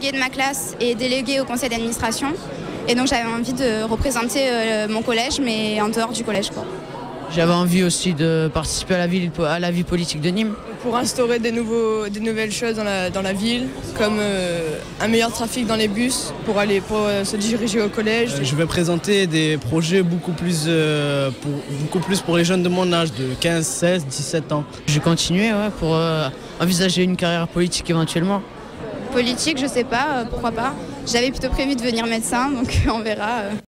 déléguée de ma classe et déléguée au conseil d'administration. Et donc j'avais envie de représenter mon collège, mais en dehors du collège, quoi. J'avais envie aussi de participer à la vie politique de Nîmes. Pour instaurer des nouvelles choses dans la ville, comme un meilleur trafic dans les bus pour se diriger au collège. Je vais présenter des projets beaucoup plus pour les jeunes de mon âge, de 15, 16, 17 ans. Je vais continuer pour envisager une carrière politique éventuellement. Politique, je sais pas, pourquoi pas. J'avais plutôt prévu de devenir médecin, donc on verra.